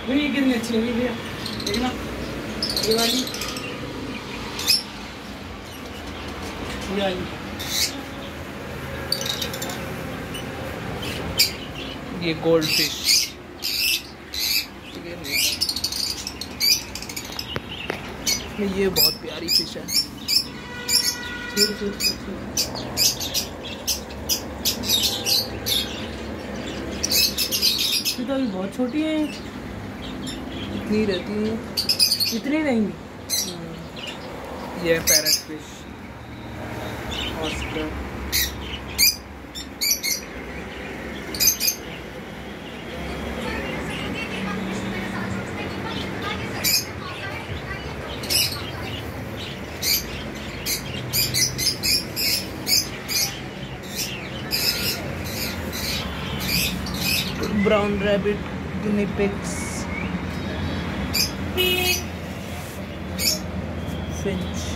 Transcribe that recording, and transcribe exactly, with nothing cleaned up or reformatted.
भैया ये कितनी अच्छी लगी भैया, देखना ये वाली, ये वाली, ये गोल्ड फिश, ये बहुत प्यारी फिश है। ठीक ठीक ठीक। ये तो अभी बहुत छोटी है, इतनी रहती है, इतनी रहेंगी। ये parrot fish, oscar, brown rabbit, guinea pigs, Finch.